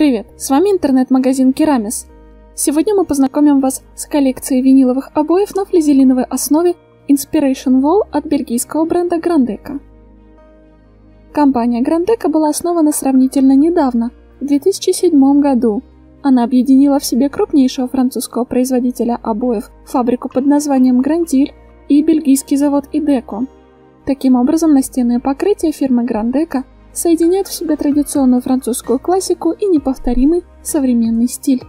Привет, с вами интернет-магазин Керамис. Сегодня мы познакомим вас с коллекцией виниловых обоев на флизелиновой основе Inspiration Wall от бельгийского бренда Grandeka. Компания Grandeka была основана сравнительно недавно, в 2007 году. Она объединила в себе крупнейшего французского производителя обоев, фабрику под названием Grandil, и бельгийский завод Ideco. Таким образом, настенные покрытия фирмы Grandeka соединяют в себе традиционную французскую классику и неповторимый современный стиль.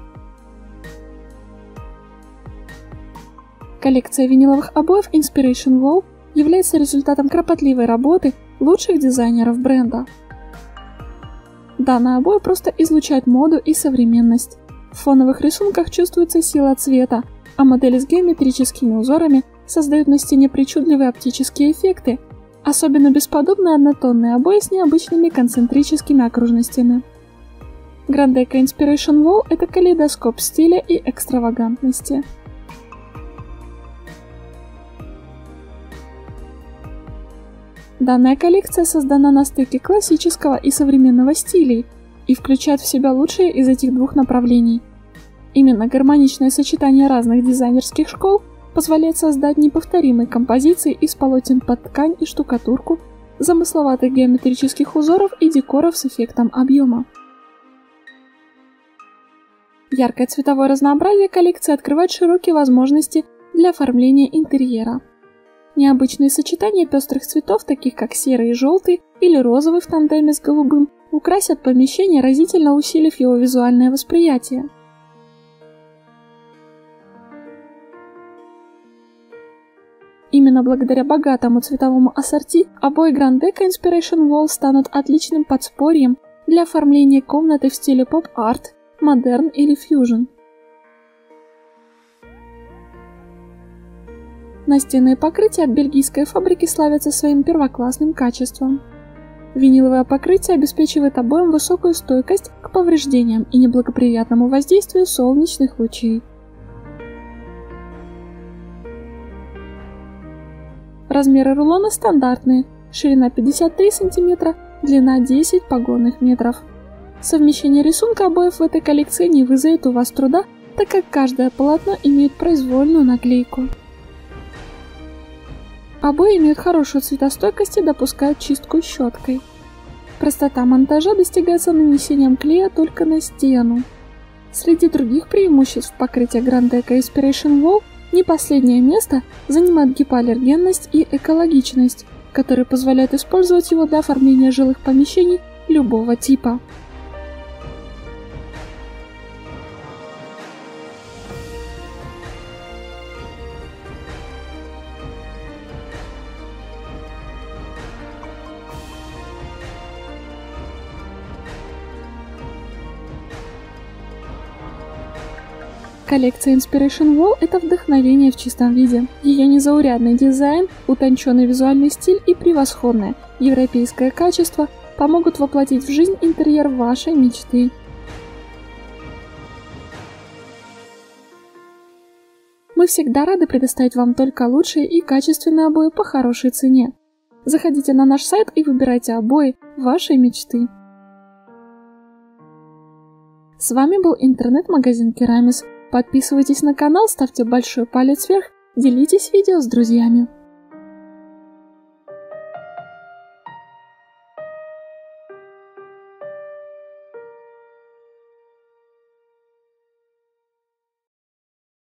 Коллекция виниловых обоев Inspiration Wall является результатом кропотливой работы лучших дизайнеров бренда. Данные обои просто излучают моду и современность. В фоновых рисунках чувствуется сила цвета, а модели с геометрическими узорами создают на стене причудливые оптические эффекты, особенно бесподобные однотонные обои с необычными концентрическими окружностями. Grandeka Inspiration Wall – это калейдоскоп стиля и экстравагантности. Данная коллекция создана на стыке классического и современного стилей и включает в себя лучшие из этих двух направлений. Именно гармоничное сочетание разных дизайнерских школ позволяет создать неповторимые композиции из полотен под ткань и штукатурку, замысловатых геометрических узоров и декоров с эффектом объема. Яркое цветовое разнообразие коллекции открывает широкие возможности для оформления интерьера. Необычные сочетания пестрых цветов, таких как серый и желтый или розовый в тандеме с голубым, украсят помещение, разительно усилив его визуальное восприятие. Именно благодаря богатому цветовому ассорти обои Grandeka Inspiration Wall станут отличным подспорьем для оформления комнаты в стиле поп-арт, модерн или фьюжн. Настенные покрытия от бельгийской фабрики славятся своим первоклассным качеством. Виниловое покрытие обеспечивает обоям высокую стойкость к повреждениям и неблагоприятному воздействию солнечных лучей. Размеры рулона стандартные, ширина 53 см, длина 10 погонных метров. Совмещение рисунка обоев в этой коллекции не вызовет у вас труда, так как каждое полотно имеет произвольную наклейку. Обои имеют хорошую цветостойкость и допускают чистку щеткой. Простота монтажа достигается нанесением клея только на стену. Среди других преимуществ покрытия Grandeka Inspiration Wall не последнее место занимает гипоаллергенность и экологичность, которые позволяют использовать его для оформления жилых помещений любого типа. Коллекция Inspiration Wall – это вдохновение в чистом виде. Ее незаурядный дизайн, утонченный визуальный стиль и превосходное европейское качество помогут воплотить в жизнь интерьер вашей мечты. Мы всегда рады предоставить вам только лучшие и качественные обои по хорошей цене. Заходите на наш сайт и выбирайте обои вашей мечты. С вами был интернет-магазин Керамис. Подписывайтесь на канал, ставьте большой палец вверх, делитесь видео с друзьями.